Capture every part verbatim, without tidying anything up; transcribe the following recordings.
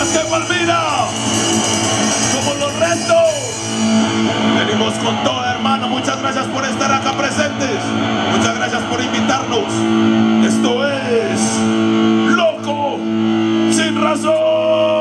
más que Palmira. Somos los restos. Venimos con todo, hermano. Muchas gracias por estar acá presentes. Muchas gracias por invitarnos. Esto es Loco Sin Razón.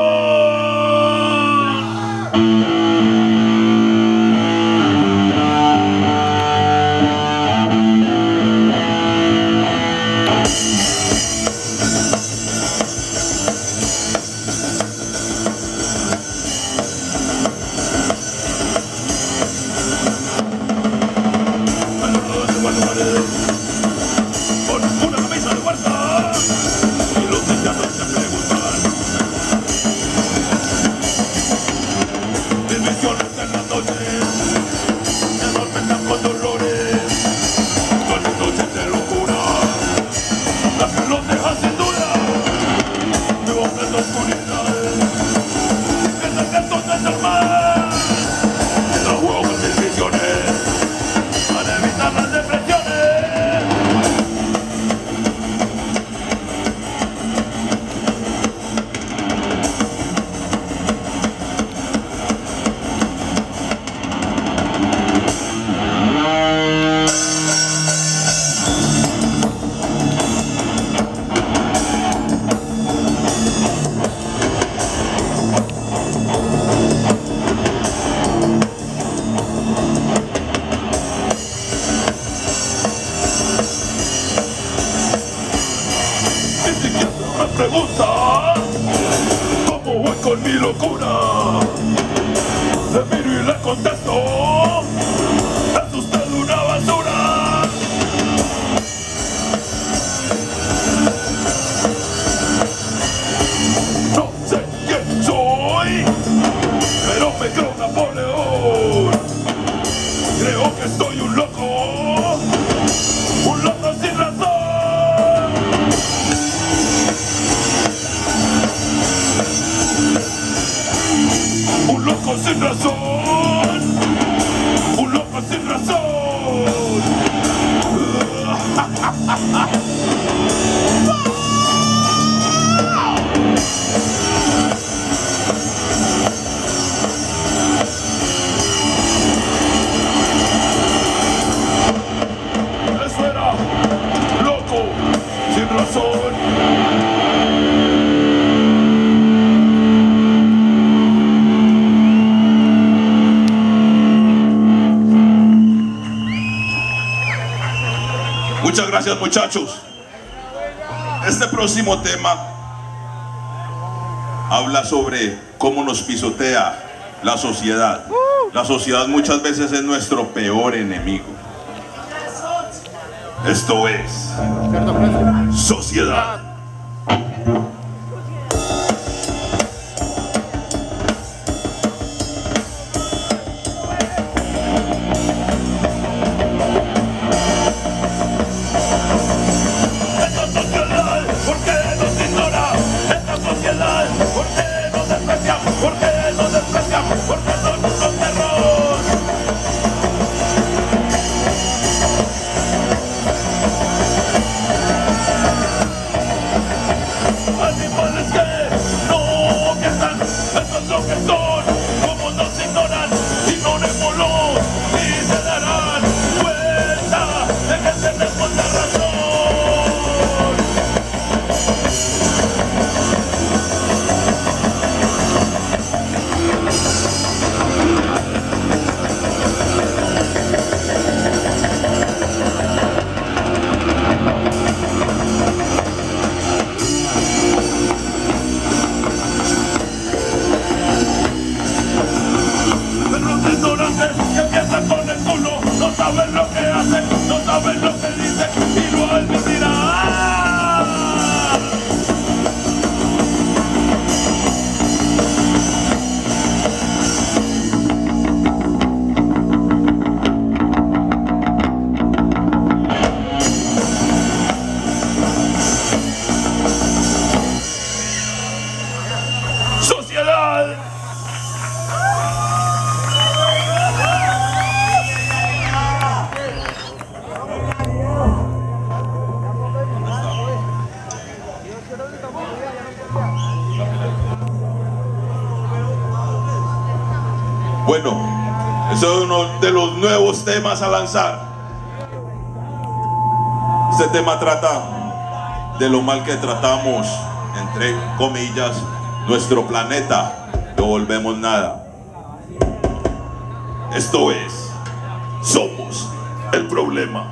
Pregunta ¿cómo voy con mi locura? Le miro y le contesto: es usted una basura. No sé quién soy, pero me creo Napoleón. Creo que soy un loco, un loco sin razón. Un loco sin razón, un loco sin razón. Eso era Loco Sin Razón. Muchas gracias, muchachos. Este próximo tema habla sobre cómo nos pisotea la sociedad. La sociedad muchas veces es nuestro peor enemigo. Esto es Sociedad. Bueno, eso es uno de los nuevos temas a lanzar. Este tema trata de lo mal que tratamos, entre comillas, nuestro planeta. No volvemos nada. Esto es, somos el problema.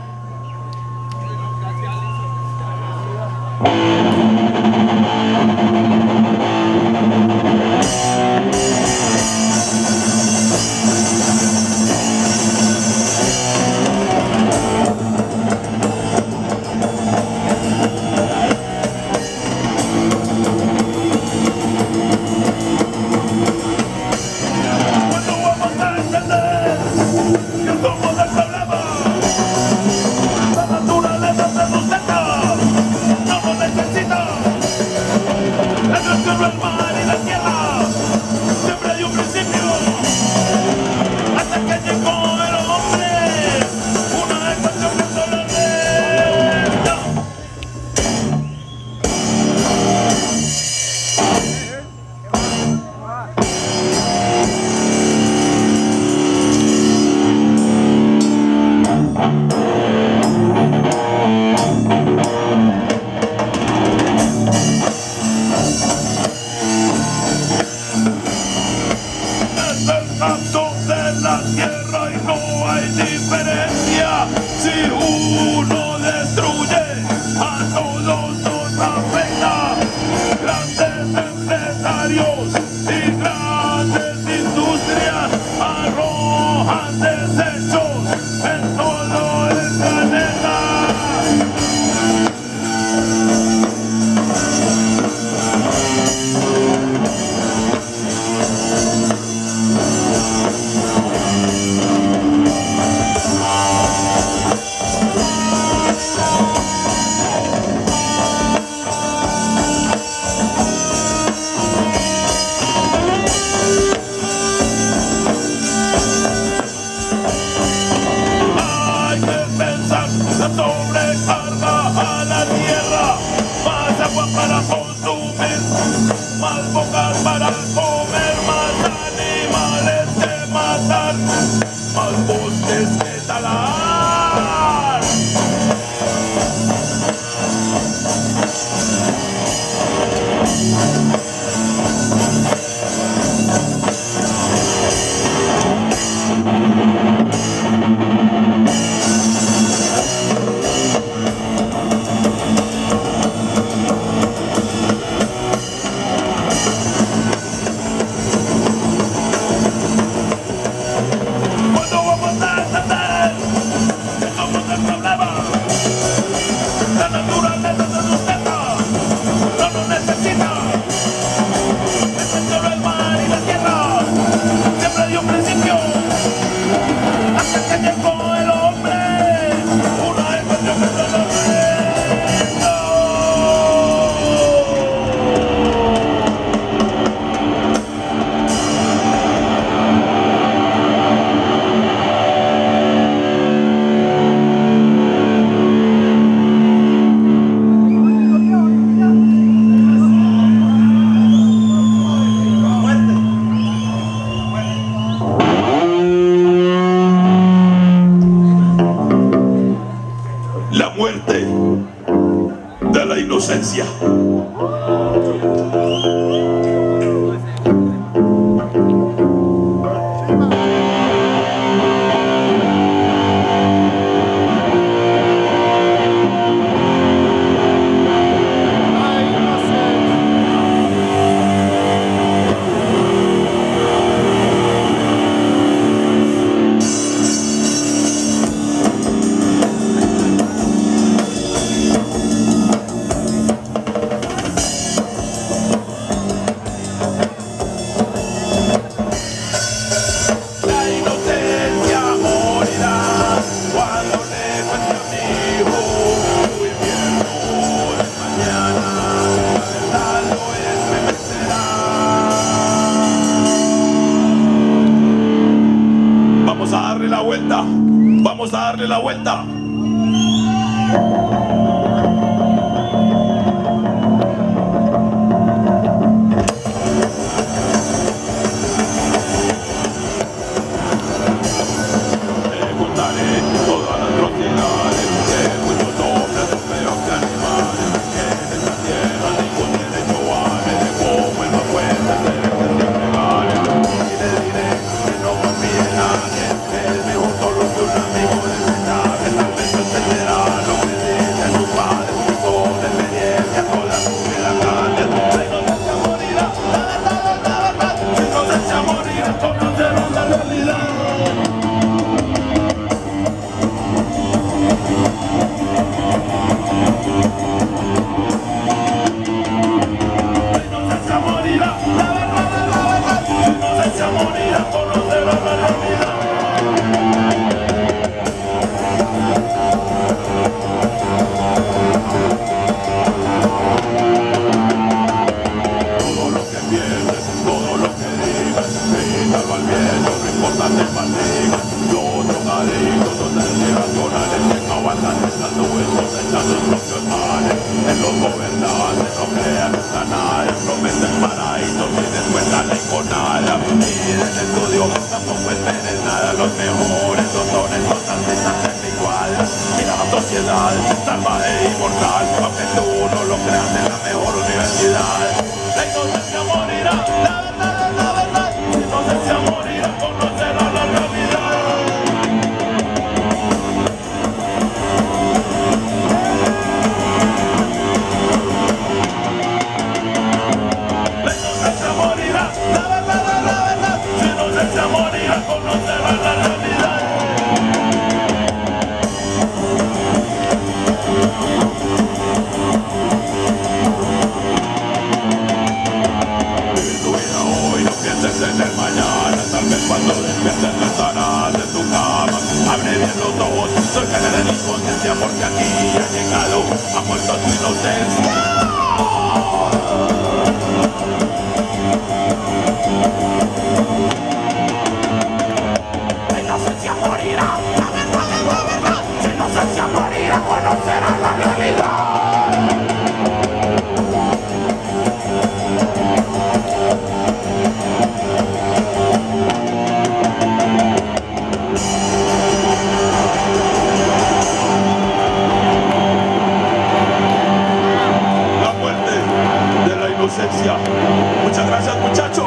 Inocencia. Vamos a darle la vuelta. pienses, todo lo que digas, evítalo al viento, no importa te maldigas. Los drogadictos son seres irracionales que no aguantan estas nubes, cosechan sus propios males. En los gobernantes no crean nunca nada, prometen paraísos y después salen con nada. Y del estudio tampoco esperes nada, los mejores no son estos artistas iguales. Mira la sociedad, salvaje e inmortal, aunque tú no lo creas en la mejor universidad. La inocencia morirá, la verdad es la verdad. La inocencia morirá, conocerá la realidad. La inocencia morirá, la verdad es la verdad. La inocencia morirá, conocerá la realidad. En el mañana, tal vez cuando despiertes no estarás en tu cama. Abre bien los ojos, soy general de inconsciencia, porque aquí ha llegado, ha muerto tu inocencia. La inocencia morirá, la verdad es la verdad. La inocencia morirá, conocerás la realidad. Muchas gracias, muchachos.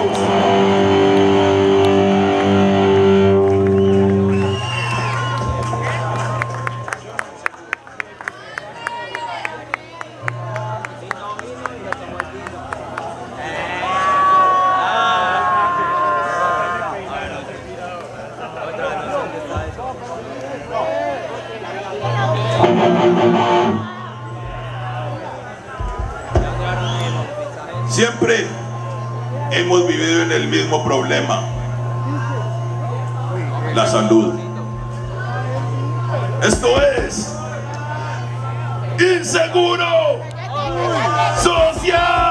Siempre hemos vivido en el mismo problema, la salud. Esto es inseguro social.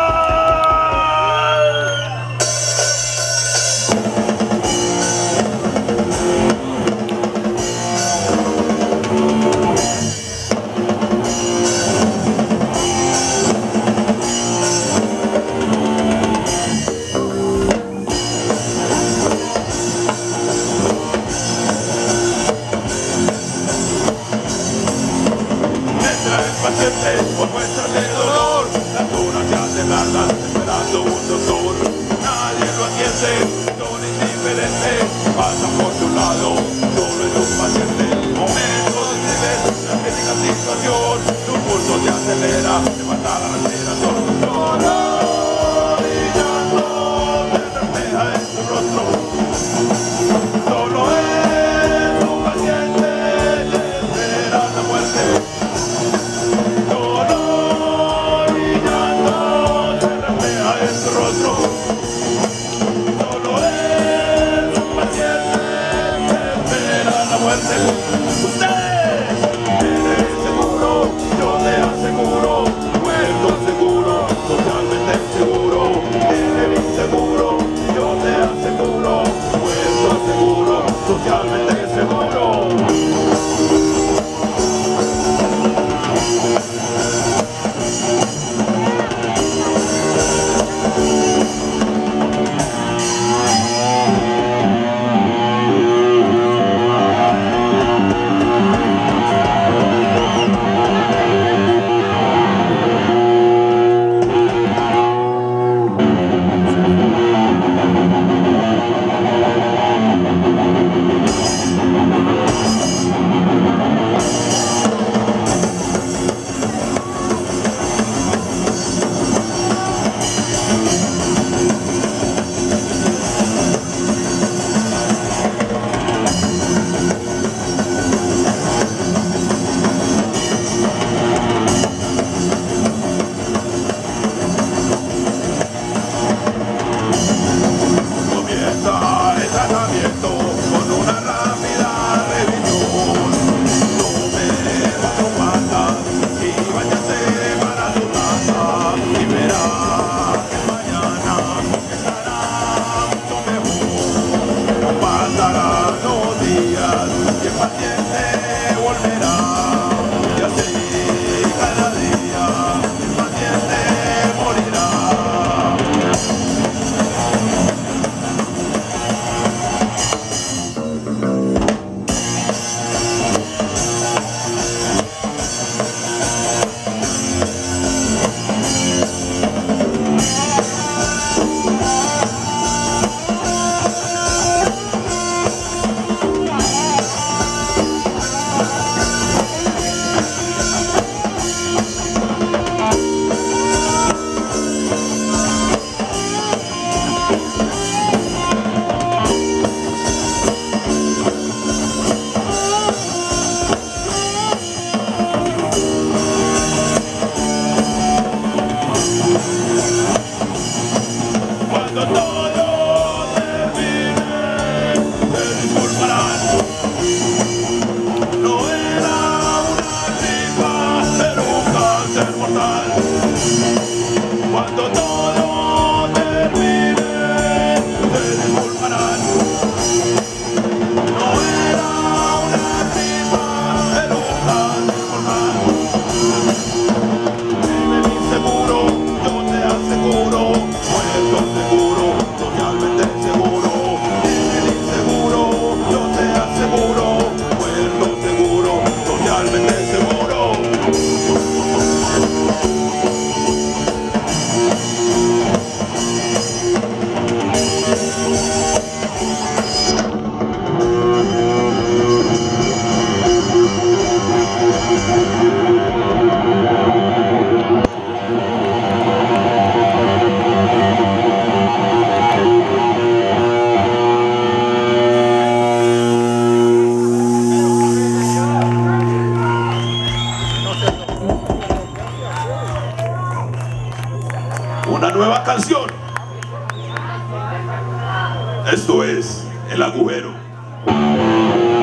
Por muestras de dolor, las dunas se hacen largas, esperando un doctor. Nadie lo atiende, son indiferentes, pasan por su lado, solo es un paciente. Momento de estrés, la crítica situación, tu pulso se acelera, te mata la respiración. Dolor y llanto se refleja en tu rostro. Solo es un paciente que espera la muerte. Ustedes eres seguro, yo te aseguro, muerto seguro, totalmente seguro. Eres inseguro, yo te aseguro, muerto seguro, socialmente seguro. Cuando todo termine, se disculparán. No era una gripa, era un cáncer mortal. Cuando todo termine, se disculparán. No era una gripa, era un cáncer mortal. Vive inseguro, yo te aseguro, muerto seguro, socialmente seguro. Vive inseguro, yo te aseguro, muerto seguro, socialmente seguro. Una nueva canción. Esto es El Agujero.